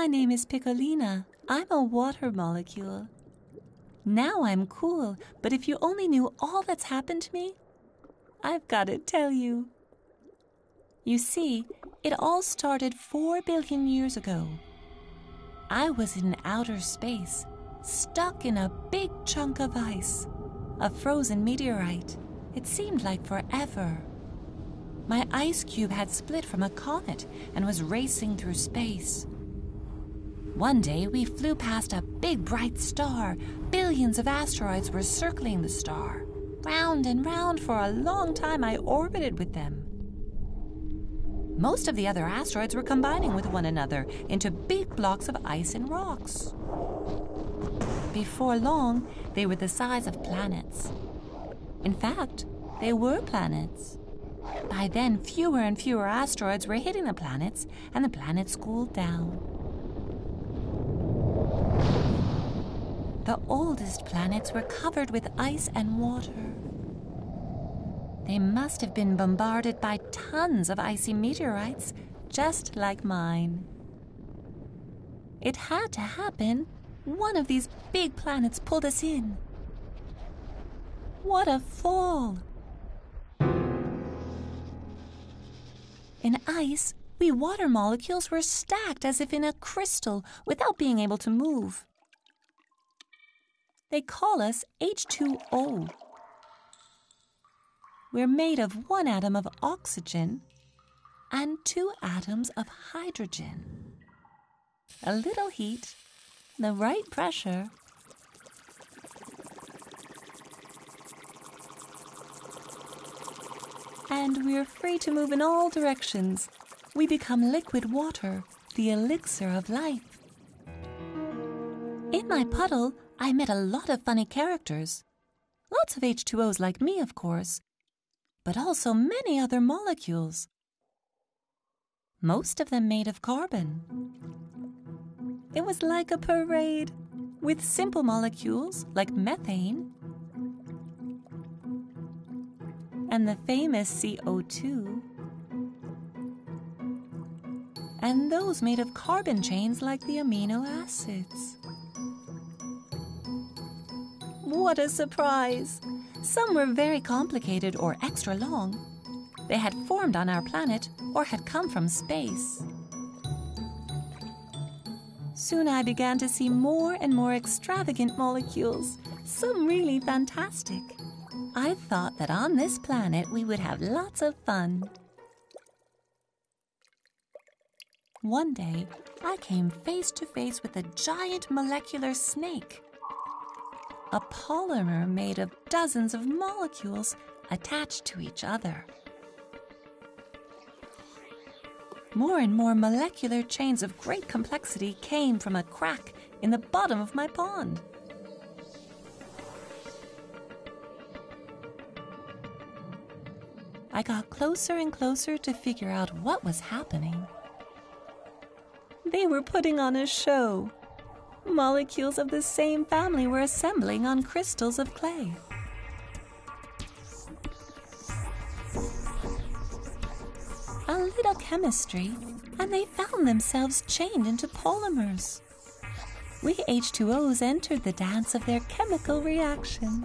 name is Piccolina. I'm a water molecule. Now I'm cool, but if you only knew all that's happened to me, I've got to tell you. You see, it all started 4 billion years ago. I was in outer space, stuck in a big chunk of ice, a frozen meteorite. It seemed like forever. My ice cube had split from a comet and was racing through space. One day we flew past a big bright star. Billions of asteroids were circling the star. Round and round for a long time I orbited with them. Most of the other asteroids were combining with one another into big blocks of ice and rocks. Before long, they were the size of planets. In fact, they were planets. By then, fewer and fewer asteroids were hitting the planets, and the planets cooled down. The oldest planets were covered with ice and water. They must have been bombarded by tons of icy meteorites, just like mine. It had to happen. One of these big planets pulled us in. What a fall! In ice, we water molecules were stacked as if in a crystal without being able to move. They call us H2O. We're made of 1 atom of oxygen and 2 atoms of hydrogen. A little heat, the right pressure, and we're free to move in all directions. We become liquid water, the elixir of life. In my puddle, I met a lot of funny characters. Lots of H2Os like me, of course, but also many other molecules. Most of them made of carbon. It was like a parade, with simple molecules like methane and the famous CO2, and those made of carbon chains like the amino acids. What a surprise! Some were very complicated or extra long. They had formed on our planet or had come from space. Soon I began to see more and more extravagant molecules, some really fantastic. I thought that on this planet we would have lots of fun. One day, I came face to face with a giant molecular snake. A polymer made of dozens of molecules attached to each other. More and more molecular chains of great complexity came from a crack in the bottom of my pond. I got closer and closer to figure out what was happening. They were putting on a show. Molecules of the same family were assembling on crystals of clay. A little chemistry, and they found themselves chained into polymers. We H2Os entered the dance of their chemical reaction.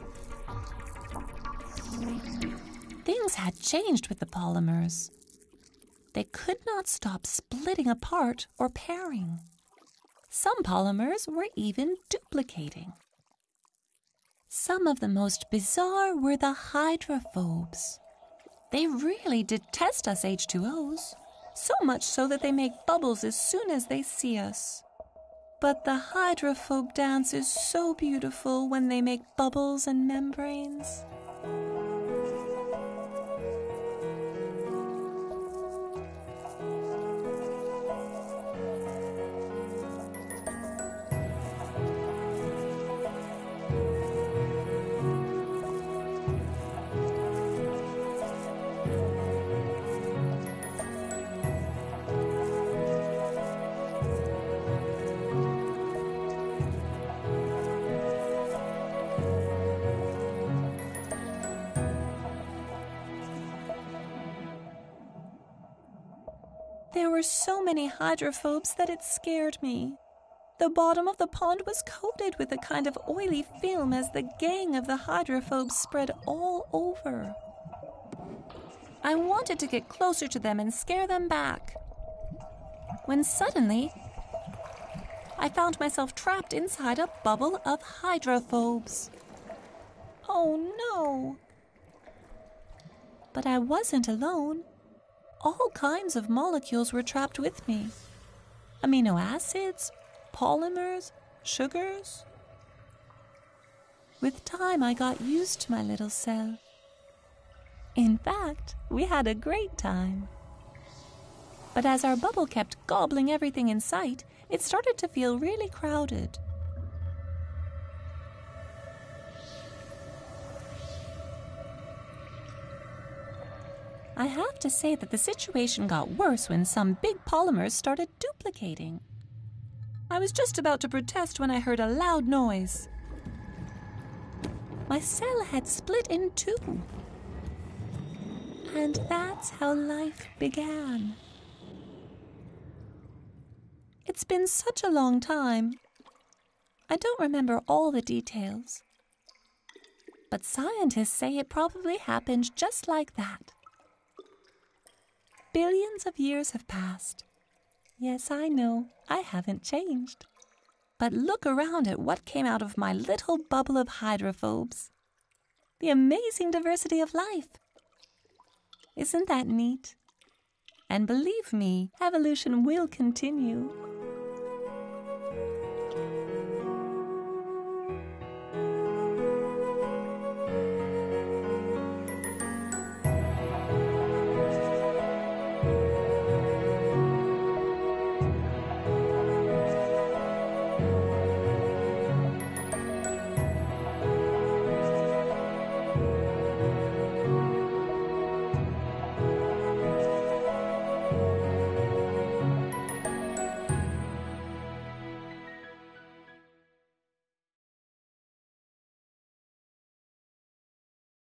Things had changed with the polymers. They could not stop splitting apart or pairing. Some polymers were even duplicating. Some of the most bizarre were the hydrophobes. They really detest us H2Os, so much so that they make bubbles as soon as they see us. But the hydrophobe dance is so beautiful when they make bubbles and membranes. There were so many hydrophobes that it scared me. The bottom of the pond was coated with a kind of oily film as the gang of the hydrophobes spread all over. I wanted to get closer to them and scare them back, when suddenly I found myself trapped inside a bubble of hydrophobes. Oh no! But I wasn't alone. All kinds of molecules were trapped with me. Amino acids, polymers, sugars. With time, I got used to my little cell. In fact, we had a great time. But as our bubble kept gobbling everything in sight, it started to feel really crowded. I have to say that the situation got worse when some big polymers started duplicating. I was just about to protest when I heard a loud noise. My cell had split in two. And that's how life began. It's been such a long time. I don't remember all the details. But scientists say it probably happened just like that. Billions of years have passed. Yes, I know, I haven't changed. But look around at what came out of my little bubble of hydrophobes. The amazing diversity of life. Isn't that neat? And believe me, evolution will continue.